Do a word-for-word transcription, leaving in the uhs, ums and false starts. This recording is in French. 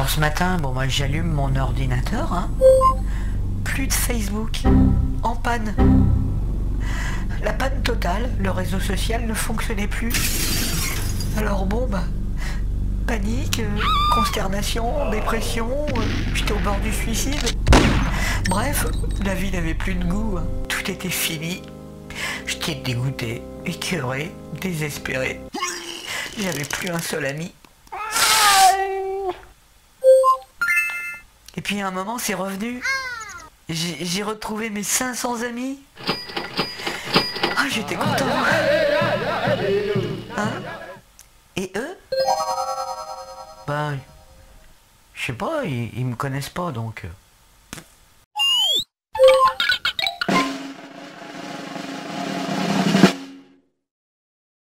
Alors ce matin, bon moi j'allume mon ordinateur, hein. Plus de Facebook, en panne. La panne totale, le réseau social ne fonctionnait plus. Alors bon bah, panique, euh, consternation, dépression, euh, j'étais au bord du suicide. Bref, la vie n'avait plus de goût, hein. Tout était fini. J'étais dégoûté, écœuré, désespéré. J'avais plus un seul ami. Et puis à un moment c'est revenu. J'ai j'ai retrouvé mes cinq cents amis. Ah j'étais content. Hein? Et eux? Ben, je sais pas, ils, ils me connaissent pas donc.